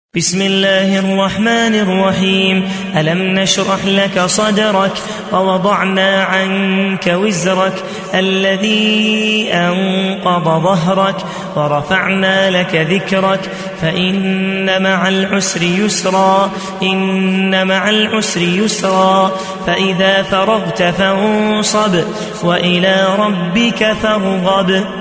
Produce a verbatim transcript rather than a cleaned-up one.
بسم الله الرحمن الرحيم. ألم نشرح لك صدرك ووضعنا عنك وزرك الذي أنقض ظهرك ورفعنا لك ذكرك فإن مع العسر يسرا إن مع العسر يسرا فإذا فرغت فانصب وإلى ربك فارغب.